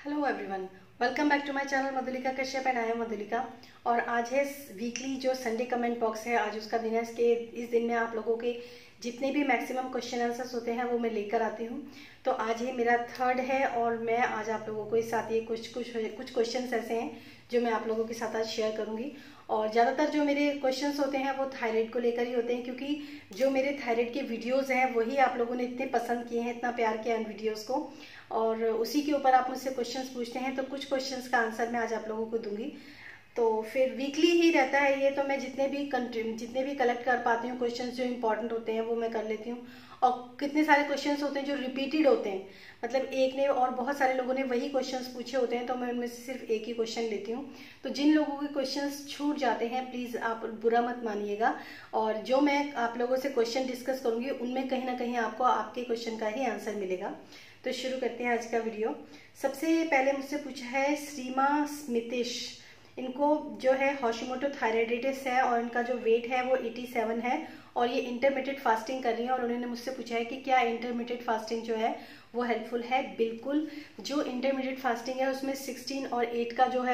Hello everyone, welcome back to my channel Madhulika Kashyap and I am Madhulika. और आज है weekly जो संडे कमेंट बॉक्स है, आज उसका दिन है। इस दिन में आप लोगों के जितने भी मैक्सिमम क्वेश्चन आंसर्स होते हैं वो मैं लेकर आती हूँ। तो आज ये मेरा थर्ड है और मैं आज आप लोगों को इस साथ ये कुछ क्वेश्चन ऐसे हैं जो मैं आप लोगों के साथ आज शेयर करूँगी। और ज़्यादातर जो मेरे क्वेश्चंस होते हैं वो थायराइड को लेकर ही होते हैं, क्योंकि जो मेरे थायराइड के वीडियोज़ हैं वही आप लोगों ने इतने पसंद किए हैं, इतना प्यार किया इन वीडियोज़ को, और उसी के ऊपर आप मुझसे क्वेश्चंस पूछते हैं। तो कुछ क्वेश्चंस का आंसर मैं आज आप लोगों को दूंगी। तो फिर वीकली ही रहता है ये, तो मैं जितने भी कलेक्ट कर पाती हूँ क्वेश्चंस जो इंपॉर्टेंट होते हैं वो मैं कर लेती हूँ। और कितने सारे क्वेश्चंस होते हैं जो रिपीटेड होते हैं, मतलब एक ने और बहुत सारे लोगों ने वही क्वेश्चंस पूछे होते हैं, तो मैं उनमें से सिर्फ एक ही क्वेश्चन लेती हूँ। तो जिन लोगों के क्वेश्चंस छूट जाते हैं प्लीज़ आप बुरा मत मानिएगा, और जो मैं आप लोगों से क्वेश्चन डिस्कस करूँगी उनमें कहीं ना कहीं आपको आपके क्वेश्चन का ही आंसर मिलेगा। तो शुरू करते हैं आज का वीडियो। सबसे पहले मुझसे पूछा है श्रीमा स्मितिश। इनको जो है हॉशिमोटो थायराइडिटिस है और इनका जो वेट है वो 87 है और ये इंटरमीडिएट फास्टिंग कर रही है। और उन्होंने मुझसे पूछा है कि क्या इंटरमीडिएट फास्टिंग जो है वो हेल्पफुल है। बिल्कुल, जो इंटरमीडिएट फास्टिंग है उसमें 16 और 8 का जो है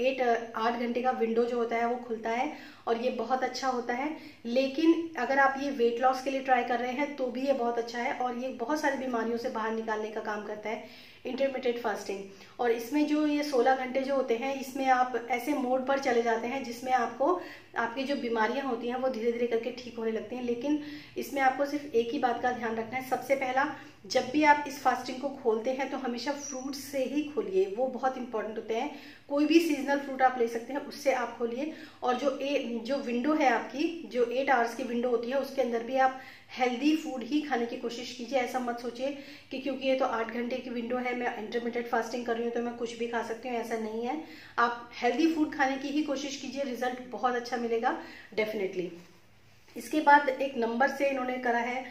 8 घंटे का विंडो जो होता है वो खुलता है और ये बहुत अच्छा होता है। लेकिन अगर आप ये वेट लॉस के लिए ट्राई कर रहे हैं तो भी ये बहुत अच्छा है और ये बहुत सारी बीमारियों से बाहर निकालने का काम करता है इंटरमीडिएट फास्टिंग। और इसमें जो ये 16 घंटे जो होते हैं इसमें आप ऐसे मोड पर चले जाते हैं जिसमें आपको आपकी जो बीमारियां होती हैं वो धीरे धीरे करके ठीक होने लगती हैं। लेकिन इसमें आपको सिर्फ एक ही बात का ध्यान रखना है। सबसे पहला, जब भी आप इस फास्टिंग को खोलते हैं तो हमेशा फ्रूट से ही खोलिए, वो बहुत इंपॉर्टेंट होते हैं। कोई भी सीजनल फ्रूट आप ले सकते हैं, उससे आप खोलिए। और जो विंडो है आपकी, जो 8 आवर्स की विंडो होती है, उसके अंदर भी आप हेल्दी फूड ही खाने की कोशिश कीजिए। ऐसा मत सोचिए कि क्योंकि ये तो 8 घंटे की विंडो है, मैं इंटरमीडिएट फास्टिंग कर रही हूँ तो मैं कुछ भी खा सकती हूँ, ऐसा नहीं है। आप हेल्दी फूड खाने की ही कोशिश कीजिए, रिजल्ट बहुत अच्छा मिलेगा डेफिनेटली। इसके बाद एक नंबर से इन्होंने करा है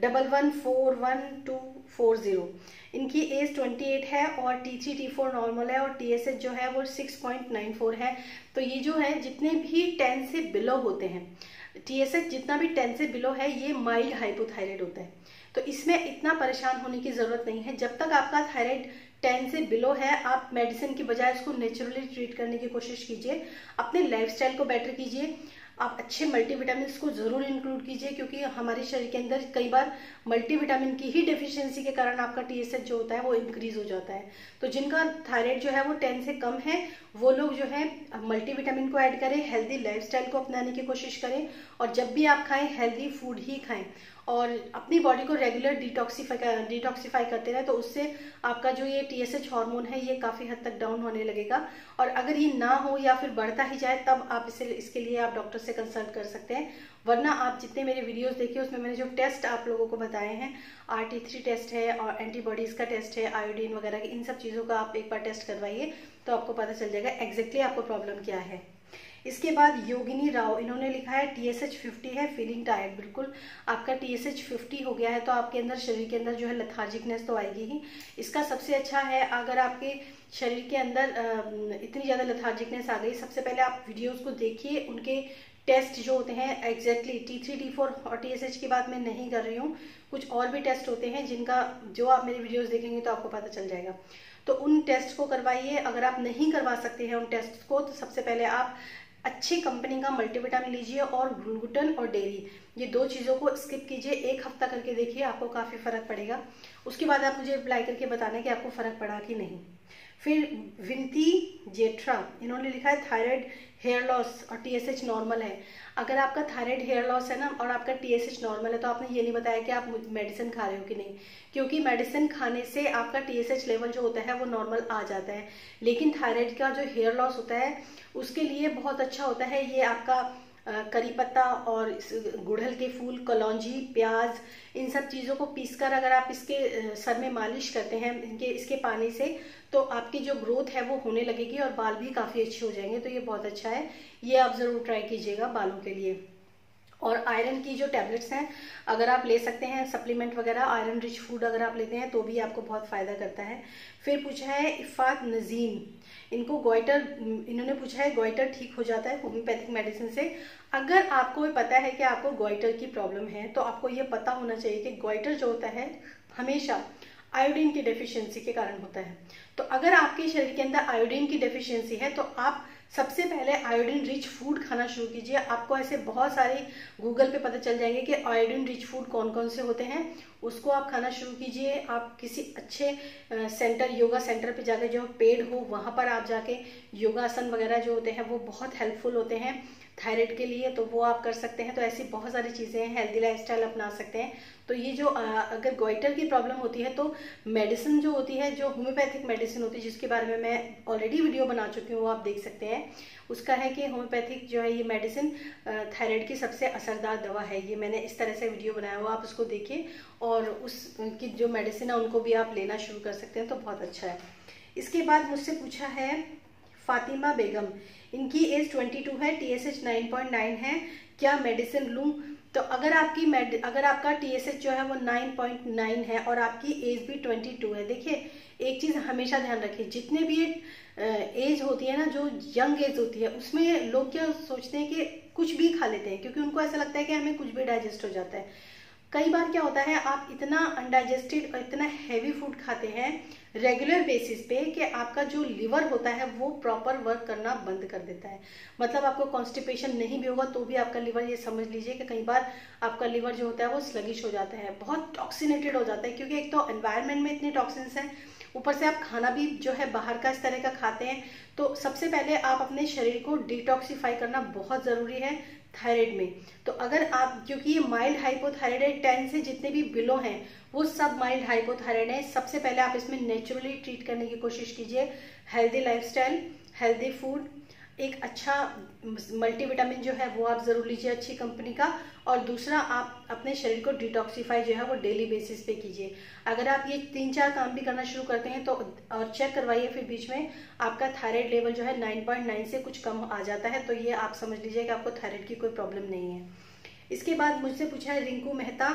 11411240। इनकी एज 28 है और T3 T4 नॉर्मल है और TSH जो है वो 6.94 है। तो ये जो है जितने भी 10 से बिलो होते हैं, TSH जितना भी 10 से बिलो है ये माइल्ड हाइपोथायराइड होता है। तो इसमें इतना परेशान होने की जरूरत नहीं है। जब तक आपका थायराइड 10 से बिलो है, आप मेडिसिन की बजाय इसको नेचुरली ट्रीट करने की कोशिश कीजिए। अपने लाइफस्टाइल को बेटर कीजिए। आप अच्छे मल्टीविटामिन को जरूर इंक्लूड कीजिए, क्योंकि हमारे शरीर के अंदर कई बार मल्टीविटामिन की ही डेफिशिएंसी के कारण आपका TSH जो होता है वो इंक्रीज हो जाता है। तो जिनका थायराइड जो है वो 10 से कम है वो लोग जो है मल्टीविटामिन को ऐड करें, हेल्दी लाइफस्टाइल को अपनाने की कोशिश करें, और जब भी आप खाएं हेल्दी फूड ही खाएं और अपनी बॉडी को रेगुलर डिटॉक्सिफाई करते रहे। तो उससे आपका जो ये TSH हार्मोन है ये काफ़ी हद तक डाउन होने लगेगा। और अगर ये ना हो या फिर बढ़ता ही जाए तब आप इसके लिए आप डॉक्टर से कंसल्ट कर सकते हैं। वरना आप जितने मेरे वीडियोस देखिए उसमें मैंने जो टेस्ट आप लोगों को बताए हैं, RT3 टेस्ट है और एंटीबॉडीज़ का टेस्ट है, आयोडीन वगैरह की, इन सब चीज़ों का आप एक बार टेस्ट करवाइए तो आपको पता चल जाएगा एग्जैक्टली आपको प्रॉब्लम क्या है। इसके बाद योगिनी राव, इन्होंने लिखा है TSH 50 है, फीलिंग टायर्ड। बिल्कुल, आपका TSH 50 हो गया है तो आपके अंदर शरीर के अंदर जो है लेथार्जिकनेस तो आएगी ही। इसका सबसे अच्छा है, अगर आपके शरीर के अंदर इतनी ज़्यादा लेथार्जिकनेस आ गई, सबसे पहले आप वीडियोस को देखिए, उनके टेस्ट जो होते हैं एग्जैक्टली T3 T4 और TSH की बात मैं नहीं कर रही हूँ, कुछ और भी टेस्ट होते हैं जिनका जो आप मेरी वीडियोस देखेंगे तो आपको पता चल जाएगा। तो उन टेस्ट को करवाइए। अगर आप नहीं करवा सकते हैं उन टेस्ट को तो सबसे पहले आप अच्छी कंपनी का मल्टीविटामिन लीजिए और ग्लूटेन और डेयरी, ये 2 चीज़ों को स्किप कीजिए। 1 हफ्ता करके देखिए, आपको काफ़ी फ़र्क पड़ेगा। उसके बाद आप मुझे रिप्लाई करके बताना कि आपको फ़र्क पड़ा कि नहीं। फिर विनती जेठरा, इन्होंने लिखा है थायराइड हेयर लॉस और TSH नॉर्मल है। अगर आपका थायराइड हेयर लॉस है ना और आपका TSH नॉर्मल है तो आपने ये नहीं बताया कि आप मेडिसिन खा रहे हो कि नहीं, क्योंकि मेडिसिन खाने से आपका TSH लेवल जो होता है वो नॉर्मल आ जाता है। लेकिन थायराइड का जो हेयर लॉस होता है उसके लिए बहुत अच्छा होता है ये आपका करी पत्ता और गुड़हल के फूल, कलौंजी, प्याज, इन सब चीज़ों को पीसकर अगर आप इसके सर में मालिश करते हैं इसके पानी से, तो आपकी जो ग्रोथ है वो होने लगेगी और बाल भी काफ़ी अच्छे हो जाएंगे। तो ये बहुत अच्छा है, ये आप ज़रूर ट्राई कीजिएगा बालों के लिए। और आयरन की जो टैबलेट्स हैं अगर आप ले सकते हैं, सप्लीमेंट वगैरह, आयरन रिच फूड अगर आप लेते हैं तो भी आपको बहुत फ़ायदा करता है। फिर पूछा है इफ़ात नज़ीम, इनको इन्होंने पूछा है गोइटर ठीक हो जाता है होम्योपैथिक मेडिसिन से। अगर आपको पता है कि आपको गोइटर की प्रॉब्लम है तो आपको ये पता होना चाहिए कि गोइटर जो होता है हमेशा आयोडीन की डेफिशिएंसी के कारण होता है। तो अगर आपके शरीर के अंदर आयोडीन की डेफिशिएंसी है तो आप सबसे पहले आयोडीन रिच फूड खाना शुरू कीजिए। आपको ऐसे बहुत सारे गूगल पे पता चल जाएंगे कि आयोडीन रिच फूड कौन कौन से होते हैं, उसको आप खाना शुरू कीजिए। आप किसी अच्छे सेंटर, योगा सेंटर पे जाके जो पेड हो वहाँ पर आप जाके योगासन वगैरह जो होते हैं वो बहुत हेल्पफुल होते हैं थायराइड के लिए, तो वो आप कर सकते हैं। तो ऐसी बहुत सारी चीज़ें हैं, हेल्दी लाइफस्टाइल अपना सकते हैं। तो ये जो अगर गोइटर की प्रॉब्लम होती है तो मेडिसिन जो होती है, जो होम्योपैथिक मेडिसिन होती है, जिसके बारे में मैं ऑलरेडी वीडियो बना चुकी हूँ, वो आप देख सकते हैं। उसका है कि होम्योपैथिक जो है ये मेडिसिन थायराइड की सबसे असरदार दवा है। ये मैंने इस तरह से वीडियो बनाया हुआ, आप उसको देखिए और उसकी जो मेडिसिन है उनको भी आप लेना शुरू कर सकते हैं, तो बहुत अच्छा है। इसके बाद मुझसे पूछा है फातिमा बेगम, इनकी एज 22 है, TSH 9.9 है, क्या मेडिसिन लूं? तो अगर आपका TSH जो है वो 9.9 है और आपकी एज भी 22 है, देखिए एक चीज़ हमेशा ध्यान रखिए, जितने भी एज होती है ना, जो यंग एज होती है, उसमें लोग क्या सोचते हैं कि कुछ भी खा लेते हैं, क्योंकि उनको ऐसा लगता है कि हमें कुछ भी डाइजेस्ट हो जाता है। कई बार क्या होता है, आप इतना अनडाइजेस्टेड और इतना हैवी फूड खाते हैं रेगुलर बेसिस पे कि आपका जो लिवर होता है वो प्रॉपर वर्क करना बंद कर देता है। मतलब आपको कॉन्स्टिपेशन नहीं भी होगा तो भी आपका लिवर, ये समझ लीजिए कि कई बार आपका लिवर जो होता है वो स्लगिश हो जाता है, बहुत टॉक्सिनेटेड हो जाता है, क्योंकि एक तो एनवायरनमेंट में इतने टॉक्सिन्स हैं, ऊपर से आप खाना भी जो है बाहर का इस तरह का खाते हैं। तो सबसे पहले आप अपने शरीर को डिटॉक्सिफाई करना बहुत ज़रूरी है थायराइड में। तो अगर आप, क्योंकि ये माइल्ड हाइपोथायराइड है, 10 से जितने भी बिलो हैं वो सब माइल्ड हाइपोथायराइड है। सबसे पहले आप इसमें नेचुरली ट्रीट करने की कोशिश कीजिए, हेल्दी लाइफस्टाइल, हेल्दी फूड, एक अच्छा मल्टीविटामिन जो है वो आप जरूर लीजिए अच्छी कंपनी का, और दूसरा आप अपने शरीर को डिटॉक्सिफाई जो है वो डेली बेसिस पे कीजिए। अगर आप ये 3-4 काम भी करना शुरू करते हैं तो, और चेक करवाइए फिर बीच में, आपका थायराइड लेवल जो है 9.9 से कुछ कम आ जाता है, तो ये आप समझ लीजिए कि आपको थायराइड की कोई प्रॉब्लम नहीं है। इसके बाद मुझसे पूछा है रिंकू मेहता,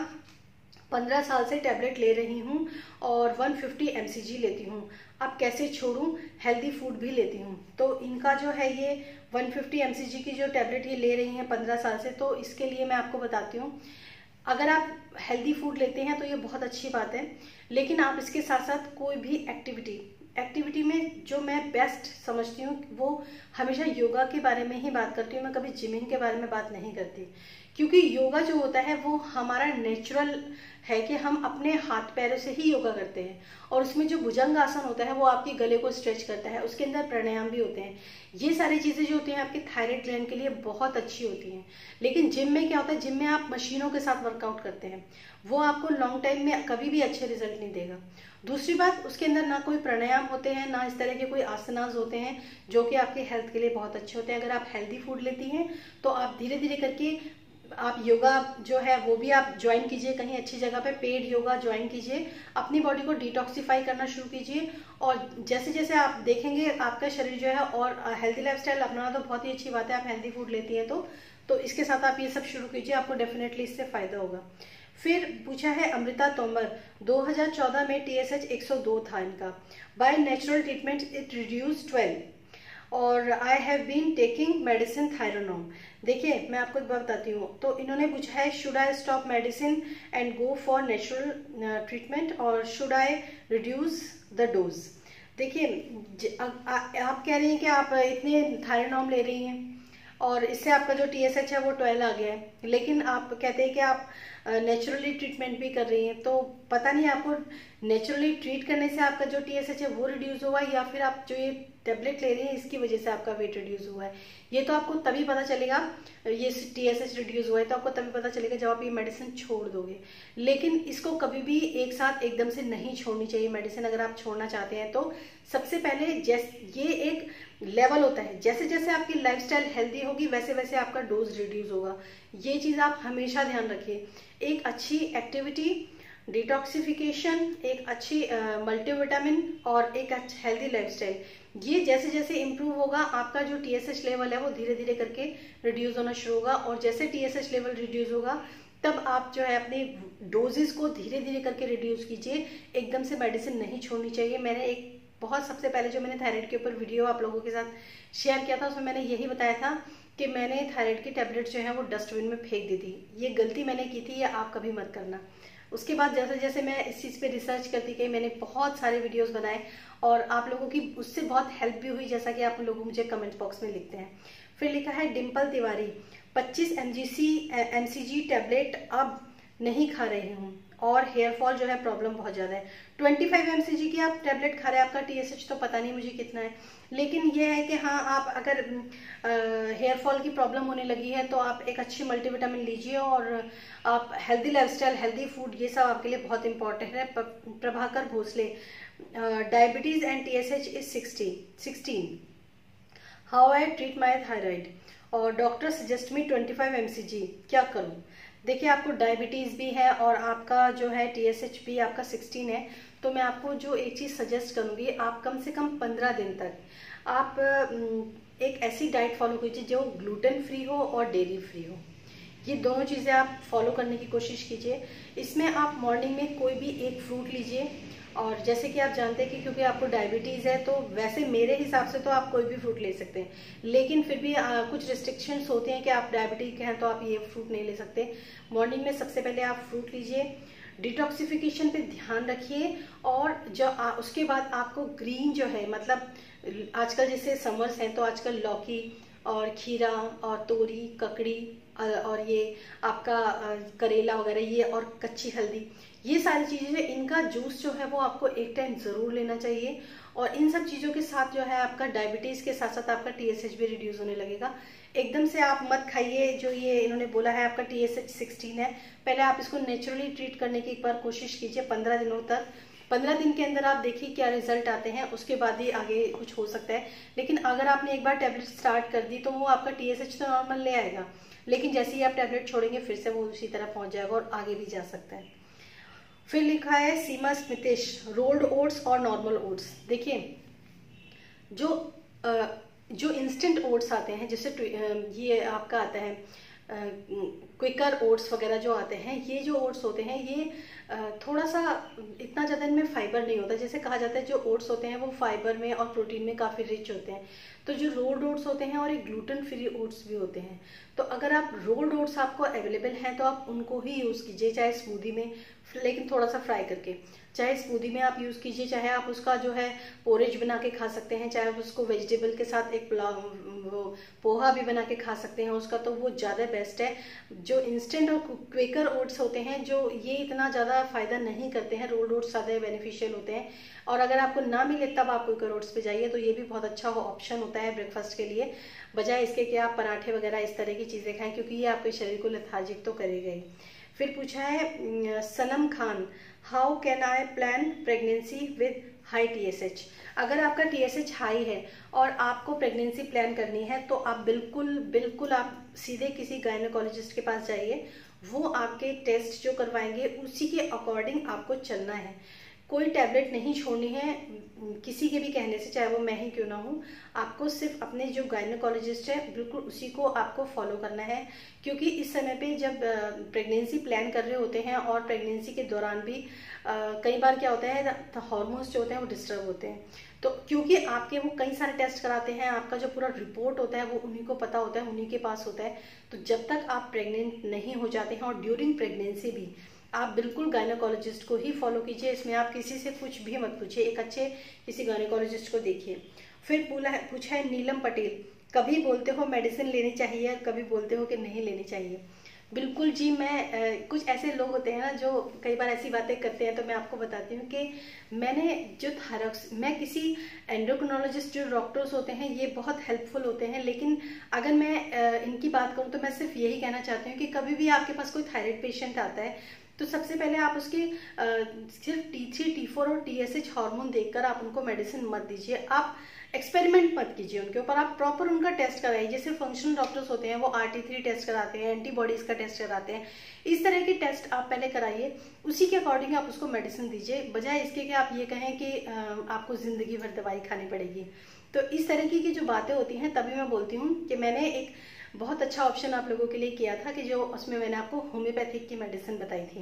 15 साल से टैबलेट ले रही हूँ और 150 mcg लेती हूँ, अब कैसे छोड़ूं, हेल्दी फूड भी लेती हूँ। तो इनका जो है ये 150 mcg की जो टैबलेट ये ले रही हैं 15 साल से, तो इसके लिए मैं आपको बताती हूँ, अगर आप हेल्दी फूड लेते हैं तो ये बहुत अच्छी बात है, लेकिन आप इसके साथ साथ कोई भी एक्टिविटी में जो मैं बेस्ट समझती हूँ वो हमेशा योगा के बारे में ही बात करती हूँ। मैं कभी जिमिंग के बारे में बात नहीं करती, क्योंकि योगा जो होता है वो हमारा नेचुरल है कि हम अपने हाथ पैरों से ही योगा करते हैं, और उसमें जो भुजंग आसन होता है वो आपके गले को स्ट्रेच करता है, उसके अंदर प्राणायाम भी होते हैं। ये सारी चीज़ें जो होती हैं आपके थायराइड ग्लैंड के लिए बहुत अच्छी होती हैं। लेकिन जिम में क्या होता है, जिम में आप मशीनों के साथ वर्कआउट करते हैं, वो आपको लॉन्ग टाइम में कभी भी अच्छे रिजल्ट नहीं देगा। दूसरी बात, उसके अंदर ना कोई प्राणायाम होते हैं, ना इस तरह के कोई आसनास होते हैं जो कि आपके हेल्थ के लिए बहुत अच्छे होते हैं। अगर आप हेल्दी फूड लेती हैं तो आप धीरे धीरे करके आप योगा जो है वो भी आप ज्वाइन कीजिए, कहीं अच्छी जगह पे पेड योगा ज्वाइन कीजिए, अपनी बॉडी को डिटॉक्सिफाई करना शुरू कीजिए, और जैसे जैसे आप देखेंगे आपका शरीर जो है, और हेल्दी लाइफस्टाइल अपनाना तो बहुत ही अच्छी बात है, आप हेल्दी फूड लेती हैं तो इसके साथ आप ये सब शुरू कीजिए, आपको डेफिनेटली इससे फायदा होगा। फिर पूछा है अमृता तोमर, 2014 में TSH 102 था इनका, by natural treatment it reduce 12 और I have been taking medicine Thyronorm. देखिए मैं आपको एक बात बताती हूँ, तो इन्होंने पूछा है should I stop medicine and go for natural treatment और should I reduce the dose. देखिए आप कह रही हैं कि आप इतने थायरोनोम ले रही हैं और इससे आपका जो TSH है वो 12 आ गया है, लेकिन आप कहते हैं कि आप नेचुरली ट्रीटमेंट भी कर रही हैं, तो पता नहीं आपको नेचुरली ट्रीट करने से आपका जो TSH है वो रिड्यूस हुआ है या फिर आप जो ये टेबलेट ले रही हैं इसकी वजह से आपका वेट रिड्यूस हुआ है। ये तो आपको तभी पता चलेगा, ये TSH रिड्यूस हुआ है तो आपको तभी पता चलेगा जब आप ये मेडिसिन छोड़ दोगे। लेकिन इसको कभी भी एक साथ एकदम से नहीं छोड़नी चाहिए मेडिसिन। अगर आप छोड़ना चाहते हैं तो सबसे पहले ये एक लेवल होता है, जैसे जैसे आपकी लाइफस्टाइल हेल्दी होगी वैसे वैसे आपका डोज रिड्यूस होगा। ये चीज़ आप हमेशा ध्यान रखिए। एक अच्छी एक्टिविटी, डिटॉक्सिफिकेशन, एक अच्छी मल्टीविटामिन और एक अच्छा हेल्दी लाइफस्टाइल, ये जैसे जैसे इम्प्रूव होगा आपका जो TSH लेवल है वो धीरे धीरे करके रिड्यूस होना शुरू होगा, और जैसे TSH लेवल रिड्यूस होगा तब आप जो है अपनी डोजेस को धीरे धीरे करके रिड्यूस कीजिए, एकदम से मेडिसिन नहीं छोड़नी चाहिए। मैंने एक बहुत सबसे पहले जो मैंने थायराइड के ऊपर वीडियो आप लोगों के साथ शेयर किया था उसमें मैंने यही बताया था कि मैंने थायराइड की टैबलेट जो है वो डस्टबिन में फेंक दी थी। ये गलती मैंने की थी, ये आप कभी मत करना। उसके बाद जैसे जैसे मैं इस चीज़ पे रिसर्च करती गई, मैंने बहुत सारे वीडियोस बनाए और आप लोगों की उससे बहुत हेल्प भी हुई, जैसा कि आप लोग मुझे कमेंट बॉक्स में लिखते हैं। फिर लिखा है डिम्पल तिवारी, 25 mcg टैबलेट अब नहीं खा रही हूँ और हेयर फॉल जो है प्रॉब्लम बहुत ज़्यादा है। 25 mcg की आप टैबलेट खा रहे हैं, आपका TSH तो पता नहीं मुझे कितना है, लेकिन ये है कि हाँ, आप अगर हेयर फॉल की प्रॉब्लम होने लगी है तो आप एक अच्छी मल्टीविटामिन लीजिए और आप हेल्दी लाइफस्टाइल, हेल्दी फूड, ये सब आपके लिए बहुत इंपॉर्टेंट है। Prabhakar Bhosle, diabetes and TSH is 16, how I treat my thyroid और डॉक्टर सजेस्ट मी 25 mcg, क्या करूँ? देखिए, आपको डायबिटीज़ भी है और आपका जो है TSH भी आपका 16 है, तो मैं आपको जो एक चीज़ सजेस्ट करूँगी, आप कम से कम 15 दिन तक आप एक ऐसी डाइट फॉलो कीजिए जो ग्लूटेन फ्री हो और डेयरी फ्री हो। ये दोनों चीज़ें आप फॉलो करने की कोशिश कीजिए। इसमें आप मॉर्निंग में कोई भी एक फ्रूट लीजिए, और जैसे कि आप जानते हैं कि क्योंकि आपको डायबिटीज़ है तो वैसे मेरे हिसाब से तो आप कोई भी फ्रूट ले सकते हैं, लेकिन फिर भी कुछ रिस्ट्रिक्शंस होते हैं कि आप डायबिटिक हैं तो आप ये फ्रूट नहीं ले सकते। मॉर्निंग में सबसे पहले आप फ्रूट लीजिए, डिटॉक्सिफिकेशन पे ध्यान रखिए, और जो उसके बाद आपको ग्रीन जो है, मतलब आजकल जैसे समर्स हैं तो आजकल लौकी और खीरा और तोरी, ककड़ी और ये आपका करेला वगैरह, ये और कच्ची हल्दी, ये सारी चीज़ें जो इनका जूस जो है वो आपको एक टाइम ज़रूर लेना चाहिए। और इन सब चीज़ों के साथ जो है आपका डायबिटीज़ के साथ साथ आपका TSH भी रिड्यूस होने लगेगा। एकदम से आप मत खाइए, जो ये इन्होंने बोला है आपका TSH 16 है, पहले आप इसको नेचुरली ट्रीट करने की एक बार कोशिश कीजिए 15 दिनों तक। 15 दिन के अंदर आप देखिए क्या रिजल्ट आते हैं, उसके बाद ही आगे कुछ हो सकता है। लेकिन अगर आपने एक बार टैबलेट स्टार्ट कर दी तो वो आपका TSH तो नॉर्मल ले आएगा, लेकिन जैसे ही आप टैबलेट छोड़ेंगे फिर से वो उसी तरह पहुंच जाएगा और आगे भी जा सकता है। फिर लिखा है सीमा स्मितेश, रोल्ड ओट्स और नॉर्मल ओट्स। देखिए, जो इंस्टेंट ओट्स आते हैं, जैसे ये आपका आता है क्विकर ओट्स वगैरह जो आते हैं, ये जो ओट्स होते हैं ये थोड़ा सा इतना ज़्यादा इनमें फाइबर नहीं होता। जैसे कहा जाता है जो ओट्स होते हैं वो फाइबर में और प्रोटीन में काफ़ी रिच होते हैं, तो जो रोल्ड ओट्स होते हैं और एक ग्लूटेन फ्री ओट्स भी होते हैं। तो अगर आप रोल्ड ओट्स आपको अवेलेबल हैं तो आप उनको ही यूज़ कीजिए, चाहे स्मूदी में, लेकिन थोड़ा सा फ्राई करके, चाहे स्मूदी में आप यूज़ कीजिए, चाहे आप उसका जो है पोरेज बना के खा सकते हैं, चाहे आप उसको वेजिटेबल के साथ एक पोहा भी बना के खा सकते हैं उसका, तो वो ज़्यादा बेस्ट है। जो इंस्टेंट और क्विकर ओट्स होते हैं जो ये इतना ज़्यादा फ़ायदा नहीं करते हैं, रोल्ड ओट्स ज़्यादा बेनिफिशियल होते हैं। और अगर आपको ना मिले तब आप क्विकर ओट्स पे जाइए, तो ये भी बहुत अच्छा ऑप्शन होता है ब्रेकफास्ट के लिए, बजाय इसके कि आप पराठे वगैरह इस तरह की चीज़ें खाएं, क्योंकि ये आपके शरीर को लेथार्जिक तो करेगा ही। फिर पूछा है Sanam Khan, how can I plan pregnancy with high TSH। अगर आपका TSH हाई है और आपको प्रेगनेंसी प्लान करनी है तो आप बिल्कुल आप सीधे किसी गायनेकोलॉजिस्ट के पास जाइए, वो आपके टेस्ट जो करवाएंगे उसी के अकॉर्डिंग आपको चलना है। कोई टैबलेट नहीं छोड़नी है किसी के भी कहने से, चाहे वो मैं ही क्यों ना हूँ। आपको सिर्फ अपने जो गायनेकोलॉजिस्ट है बिल्कुल उसी को आपको फॉलो करना है, क्योंकि इस समय पे जब प्रेगनेंसी प्लान कर रहे होते हैं और प्रेगनेंसी के दौरान भी कई बार क्या होता है, हार्मोन्स जो होते हैं वो डिस्टर्ब होते हैं। तो क्योंकि आपके वो कई सारे टेस्ट कराते हैं, आपका जो पूरा रिपोर्ट होता है वो उन्हीं को पता होता है, उन्हीं के पास होता है। तो जब तक आप प्रेग्नेंट नहीं हो जाते हैं और ड्यूरिंग प्रेगनेंसी भी आप बिल्कुल गायनेकोलॉजिस्ट को ही फॉलो कीजिए। इसमें आप किसी से कुछ भी मत पूछिए, एक अच्छे किसी गायनेकोलॉजिस्ट को देखिए। फिर पूछा है नीलम पटेल, कभी बोलते हो मेडिसिन लेनी चाहिए, कभी बोलते हो कि नहीं लेनी चाहिए। बिल्कुल जी, मैं कुछ ऐसे लोग होते हैं ना जो कई बार ऐसी बातें करते हैं, तो मैं आपको बताती हूँ कि मैंने जो मैं किसी एंडोक्रिनोलॉजिस्ट जो डॉक्टर्स होते हैं ये बहुत हेल्पफुल होते हैं, लेकिन अगर मैं इनकी बात करूँ तो मैं सिर्फ यही कहना चाहती हूँ कि कभी भी आपके पास कोई थायराइड पेशेंट आता है तो सबसे पहले आप उसके सिर्फ T3, T4 और TSH हार्मोन देखकर आप उनको मेडिसिन मत दीजिए। आप एक्सपेरिमेंट मत कीजिए उनके ऊपर, आप प्रॉपर उनका टेस्ट कराइए। जैसे फंक्शनल डॉक्टर्स होते हैं वो RT3 टेस्ट कराते हैं, एंटीबॉडीज का टेस्ट कराते हैं, इस तरह के टेस्ट आप पहले कराइए, उसी के अकॉर्डिंग आप उसको मेडिसिन दीजिए, बजाय इसके कि आप ये कहें कि आपको जिंदगी भर दवाई खानी पड़ेगी। तो इस तरह की जो बातें होती हैं, तभी मैं बोलती हूँ कि मैंने एक बहुत अच्छा ऑप्शन आप लोगों के लिए किया था कि जो उसमें मैंने आपको होम्योपैथिक की मेडिसिन बताई थी।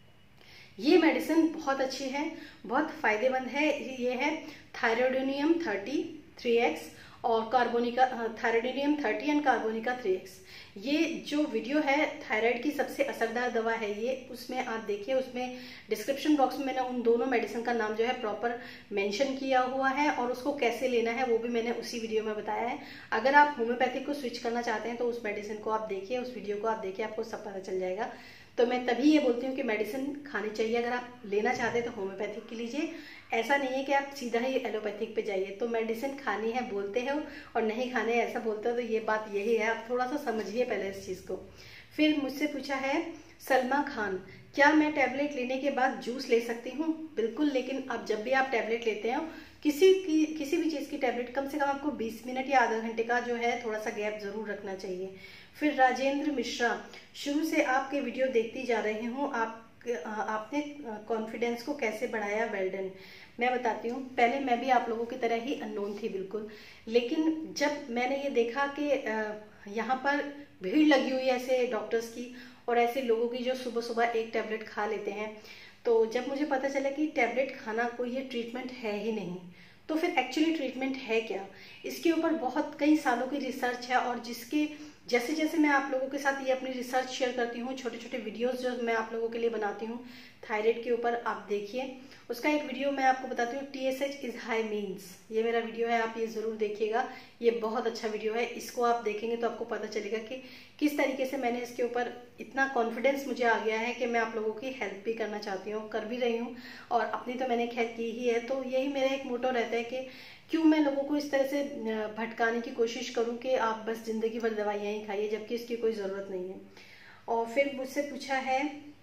ये मेडिसिन बहुत अच्छी है, बहुत फायदेमंद है। ये है थायरोडिनियम 30, 3x और कार्बोनिका थायरोडिनियम 30 एंड कार्बोनिका 3x। ये जो वीडियो है थायराइड की सबसे असरदार दवा है ये, उसमें आप देखिए, उसमें डिस्क्रिप्शन बॉक्स में मैंने उन दोनों मेडिसिन का नाम जो है प्रॉपर मेंशन किया हुआ है और उसको कैसे लेना है वो भी मैंने उसी वीडियो में बताया है। अगर आप होम्योपैथिक को स्विच करना चाहते हैं तो उस मेडिसिन को आप देखिए, उस वीडियो को आप देखिए, आपको सब पता चल जाएगा। तो मैं तभी ये बोलती हूँ कि मेडिसिन खानी चाहिए। अगर आप लेना चाहते हैं तो होम्योपैथिक की लीजिए, ऐसा नहीं है कि आप सीधा ही एलोपैथिक पे जाइए। तो मेडिसिन खानी है बोलते हो और नहीं खाने ऐसा बोलते हो, तो ये बात यही है। आप थोड़ा सा समझिए पहले इस चीज़ को। फिर मुझसे पूछा है सलमा खान, क्या मैं टैबलेट लेने के बाद जूस ले सकती हूँ? बिल्कुल, लेकिन अब जब भी आप टैबलेट लेते हो किसी भी चीज़ की टैबलेट, कम से कम आपको 20 मिनट या आधा घंटे का जो है थोड़ा सा गैप जरूर रखना चाहिए। फिर राजेंद्र मिश्रा, शुरू से आपके वीडियो देखती जा रही हूँ, आपने कॉन्फिडेंस को कैसे बढ़ाया? Well done. मैं बताती हूँ, पहले मैं भी आप लोगों की तरह ही अननोन थी बिल्कुल, लेकिन जब मैंने ये देखा कि यहाँ पर भीड़ लगी हुई है ऐसे डॉक्टर्स की और ऐसे लोगों की जो सुबह सुबह एक टैबलेट खा लेते हैं, तो जब मुझे पता चला कि टैबलेट खाना कोई ये ट्रीटमेंट है ही नहीं, तो फिर एक्चुअली ट्रीटमेंट है क्या, इसके ऊपर बहुत कई सालों की रिसर्च है। और जिसके जैसे जैसे मैं आप लोगों के साथ ये अपनी रिसर्च शेयर करती हूँ, छोटे छोटे वीडियोस जो मैं आप लोगों के लिए बनाती हूँ थायराइड के ऊपर, आप देखिए उसका एक वीडियो मैं आपको बताती हूँ, TSH इज हाई मीन्स, ये मेरा वीडियो है, आप ये जरूर देखिएगा, ये बहुत अच्छा वीडियो है। इसको आप देखेंगे तो आपको पता चलेगा कि किस तरीके से मैंने इसके ऊपर इतना कॉन्फिडेंस मुझे आ गया है कि मैं आप लोगों की हेल्प भी करना चाहती हूँ, कर भी रही हूँ, और अपनी तो मैंने खैर की ही है। तो यही मेरा एक मोटो रहता है कि क्यों मैं लोगों को इस तरह से भटकाने की कोशिश करूं कि आप बस जिंदगी भर दवाइयाँ ही खाइए, जबकि इसकी कोई ज़रूरत नहीं है। और फिर मुझसे पूछा है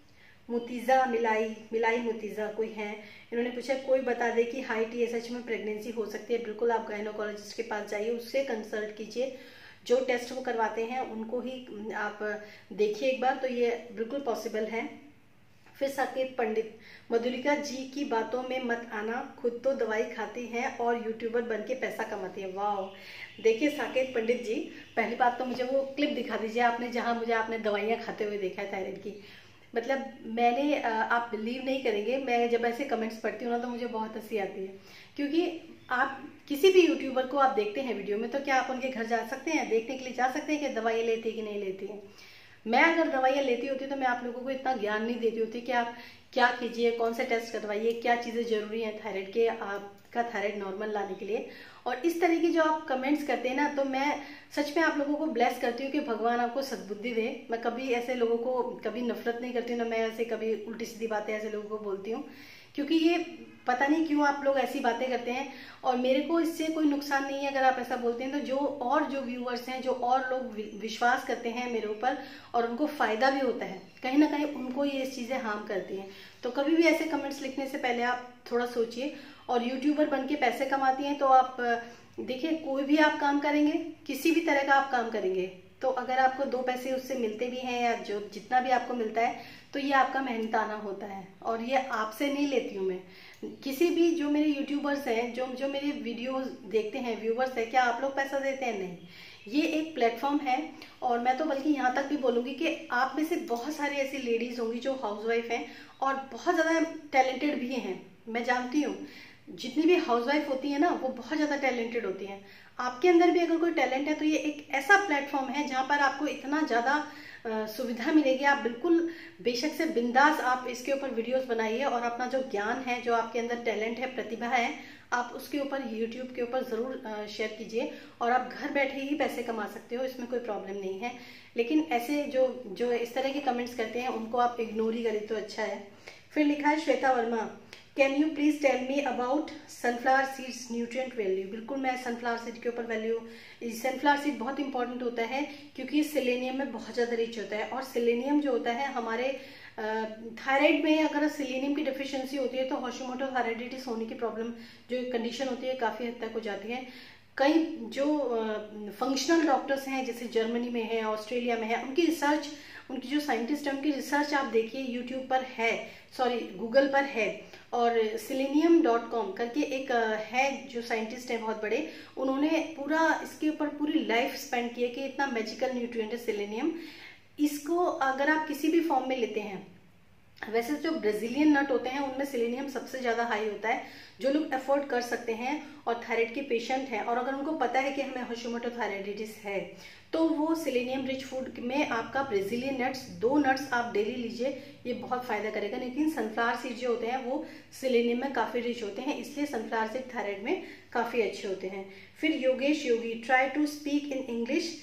मुतीज़ा मिलाई मुतीज़ा कोई है, इन्होंने पूछा कोई बता दे कि हाई TSH में प्रेगनेंसी हो सकती है? बिल्कुल, आप गायनोकोलॉजिस्ट के पास जाइए, उससे कंसल्ट कीजिए, जो टेस्ट वो करवाते हैं उनको ही आप देखिए एक बार, तो ये बिल्कुल पॉसिबल है। फिर साकेत पंडित, मधुलिका जी की बातों में मत आना, खुद तो दवाई खाती हैं और यूट्यूबर बन के पैसा कमाती है। वाह, देखिए साकेत पंडित जी, पहली बात तो मुझे वो क्लिप दिखा दीजिए आपने, जहां मुझे आपने दवाइयाँ खाते हुए देखा है थायराइड की। मतलब मैंने आप बिलीव नहीं करेंगे, मैं जब ऐसे कमेंट्स पढ़ती हूँ ना तो मुझे बहुत हंसी आती है, क्योंकि आप किसी भी यूट्यूबर को आप देखते हैं वीडियो में, तो क्या आप उनके घर जा सकते हैं, देखने के लिए जा सकते हैं कि दवाइयाँ लेती है कि नहीं लेती है? मैं अगर दवाइयाँ लेती होती तो मैं आप लोगों को इतना ज्ञान नहीं देती होती कि आप क्या कीजिए, कौन से टेस्ट करवाइए, क्या चीज़ें जरूरी हैं थायराइड के, आपका थायराइड नॉर्मल लाने के लिए। और इस तरह की जो आप कमेंट्स करते हैं ना, तो मैं सच में आप लोगों को ब्लेस करती हूँ कि भगवान आपको सद्बुद्धि दे। मैं कभी ऐसे लोगों को कभी नफरत नहीं करती हूँ ना, मैं ऐसे कभी उल्टी सीधी बातें ऐसे लोगों को बोलती हूँ, क्योंकि ये पता नहीं क्यों आप लोग ऐसी बातें करते हैं, और मेरे को इससे कोई नुकसान नहीं है अगर आप ऐसा बोलते हैं। तो जो व्यूअर्स हैं, जो और लोग विश्वास करते हैं मेरे ऊपर और उनको फायदा भी होता है, कहीं ना कहीं उनको ये चीज़ें हार्म करती हैं। तो कभी भी ऐसे कमेंट्स लिखने से पहले आप थोड़ा सोचिए। और यूट्यूबर बन के पैसे कमाती हैं, तो आप देखिए, कोई भी आप काम करेंगे, किसी भी तरह का आप काम करेंगे, तो अगर आपको 2 पैसे उससे मिलते भी हैं या जो जितना भी आपको मिलता है, तो ये आपका मेहनताना होता है। और ये आपसे नहीं लेती हूँ मैं, किसी भी जो मेरे यूट्यूबर्स हैं, जो मेरे वीडियोस देखते हैं, व्यूवर्स हैं, क्या आप लोग पैसा देते हैं? नहीं, ये एक प्लेटफॉर्म है। और मैं तो बल्कि यहाँ तक भी बोलूँगी कि आप में से बहुत सारी ऐसी लेडीज होंगी जो हाउसवाइफ हैं और बहुत ज़्यादा टैलेंटेड भी हैं। मैं जानती हूँ जितनी भी हाउसवाइफ होती है ना, वो बहुत ज़्यादा टैलेंटेड होती हैं। आपके अंदर भी अगर कोई टैलेंट है तो ये एक ऐसा प्लेटफॉर्म है जहाँ पर आपको इतना ज़्यादा सुविधा मिलेगी। आप बिल्कुल बेशक से बिंदास आप इसके ऊपर वीडियोस बनाइए और अपना जो ज्ञान है, जो आपके अंदर टैलेंट है, प्रतिभा है, आप उसके ऊपर यूट्यूब के ऊपर ज़रूर शेयर कीजिए और आप घर बैठे ही पैसे कमा सकते हो, इसमें कोई प्रॉब्लम नहीं है। लेकिन ऐसे जो इस तरह के कमेंट्स करते हैं उनको आप इग्नोर ही करें तो अच्छा है। फिर लिखा है Shweta Verma, can you please tell me about sunflower seeds nutrient value. बिल्कुल, मैं सनफ्लावर सीड के ऊपर वैल्यू, सनफ्लावर सीड बहुत इंपॉर्टेंट होता है क्योंकि सेलेनियम में बहुत ज़्यादा रिच होता है। और सेलेनियम जो होता है हमारे थायराइड में, अगर सेलेनियम की डिफिशियंसी होती है तो हाशिमोटो थायराइडिटिस होने की प्रॉब्लम जो कंडीशन होती है काफ़ी हद तक हो जाती है। कई जो फंक्शनल डॉक्टर्स हैं, जैसे जर्मनी में है, ऑस्ट्रेलिया में है, उनकी रिसर्च, उनकी जो साइंटिस्ट है उनकी रिसर्च आप देखिए, यूट्यूब पर है, सॉरी गूगल पर है। और selenium.com करके एक है जो साइंटिस्ट है बहुत बड़े, उन्होंने पूरा इसके ऊपर पूरी लाइफ स्पेंड की है कि इतना मैजिकल न्यूट्रिएंट है सेलेनियम। इसको अगर आप किसी भी फॉर्म में लेते हैं, वैसे जो ब्राजीलियन नट होते हैं उनमें सेलेनियम सबसे ज़्यादा हाई होता है। जो लोग अफोर्ड कर सकते हैं और थायराइड के पेशेंट हैं और अगर उनको पता है कि हमें हाशिमोटो थायराइडिटिस है तो वो सेलेनियम रिच फूड में आपका ब्राजीलियन नट्स 2 नट्स आप डेली लीजिए, ये बहुत फायदा करेगा। लेकिन सनफ्लावर सीड जो होते हैं वो सेलेनियम में काफ़ी रिच होते हैं, इसलिए सनफ्लावर सीड थायराइड में काफ़ी अच्छे होते हैं। फिर Yogesh Yogi, try to speak in English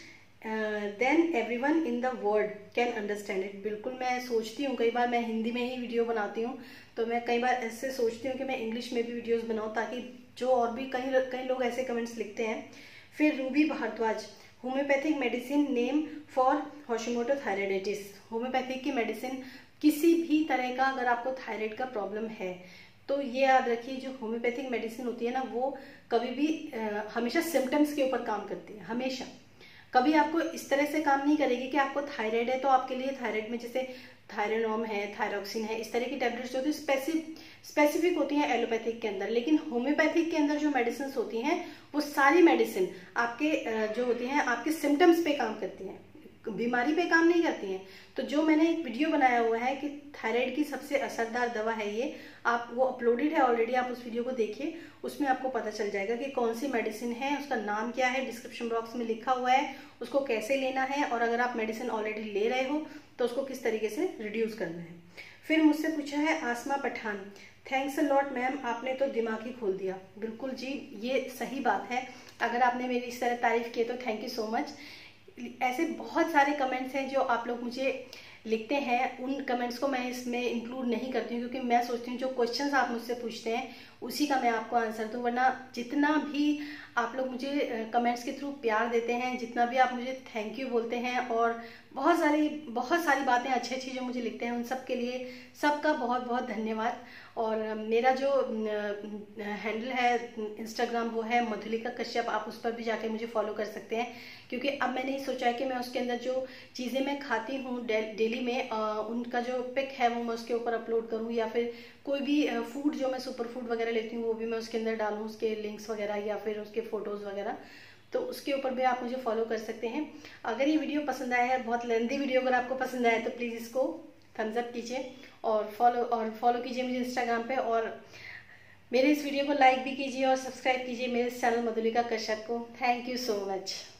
then everyone in the world can understand it. बिल्कुल, मैं सोचती हूँ कई बार, मैं हिंदी में ही वीडियो बनाती हूँ तो मैं कई बार ऐसे सोचती हूँ कि मैं इंग्लिश में भी वीडियोस बनाऊँ ताकि जो और भी कई लोग ऐसे कमेंट्स लिखते हैं। फिर Ruby Bhardwaj, homeopathic medicine name for Hashimoto thyroiditis. Homeopathic की मेडिसिन किसी भी तरह का अगर आपको थायराइड का प्रॉब्लम है तो ये याद रखिए, जो होम्योपैथिक मेडिसिन होती है ना वो कभी भी हमेशा सिम्टम्स के ऊपर काम करती है, हमेशा। कभी आपको इस तरह से काम नहीं करेगी कि आपको थायराइड है तो आपके लिए थायराइड में जैसे थायरोनॉम है, थायरोक्सिन है, इस तरह की टैबलेट्स जो होती है स्पेसिफिक होती हैं एलोपैथिक के अंदर। लेकिन होम्योपैथिक के अंदर जो मेडिसिन होती हैं वो सारी मेडिसिन आपके जो होती हैं आपके सिम्टम्स पे काम करती हैं, बीमारी पे काम नहीं करती हैं। तो जो मैंने एक वीडियो बनाया हुआ है कि थायराइड की सबसे असरदार दवा है ये, आप वो अपलोडेड है ऑलरेडी, आप उस वीडियो को देखिए, उसमें आपको पता चल जाएगा कि कौन सी मेडिसिन है, उसका नाम क्या है, डिस्क्रिप्शन बॉक्स में लिखा हुआ है, उसको कैसे लेना है और अगर आप मेडिसिन ऑलरेडी ले रहे हो तो उसको किस तरीके से रिड्यूस करना है। फिर मुझसे पूछा है Asma Pathan, thanks a lot ma'am, आपने तो दिमाग ही खोल दिया। बिल्कुल जी, ये सही बात है, अगर आपने मेरी इस तरह तारीफ की तो थैंक यू सो मच। ऐसे बहुत सारे कमेंट्स हैं जो आप लोग मुझे लिखते हैं, उन कमेंट्स को मैं इसमें इंक्लूड नहीं करती हूँ क्योंकि मैं सोचती हूँ जो क्वेश्चंस आप मुझसे पूछते हैं उसी का मैं आपको आंसर दूँ। वरना जितना भी आप लोग मुझे कमेंट्स के थ्रू प्यार देते हैं, जितना भी आप मुझे थैंक यू बोलते हैं और बहुत सारी बातें अच्छी अच्छी जो मुझे लिखते हैं, उन सब के लिए सबका बहुत बहुत धन्यवाद। और मेरा जो हैंडल है इंस्टाग्राम वो है मधुलिका कश्यप, आप उस पर भी जाके मुझे फॉलो कर सकते हैं क्योंकि अब मैंने ही सोचा है कि मैं उसके अंदर जो चीज़ें मैं खाती हूँ डेली में उनका जो पिक है वो मैं उसके ऊपर अपलोड करूँ, या फिर कोई भी फूड जो मैं सुपर फूड वगैरह लेती हूँ वो भी मैं उसके अंदर डालूँ, उसके लिंक्स वगैरह या फिर उसके फोटोज़ वगैरह, तो उसके ऊपर भी आप मुझे फॉलो कर सकते हैं। अगर ये वीडियो पसंद आया है, बहुत लेंथी वीडियो अगर आपको पसंद आया तो प्लीज़ इसको थम्स अप कीजिए और फॉलो कीजिए मुझे इंस्टाग्राम पे, और मेरे इस वीडियो को लाइक भी कीजिए और सब्सक्राइब कीजिए मेरे चैनल मधुलिका कश्यप को। Thank you so much.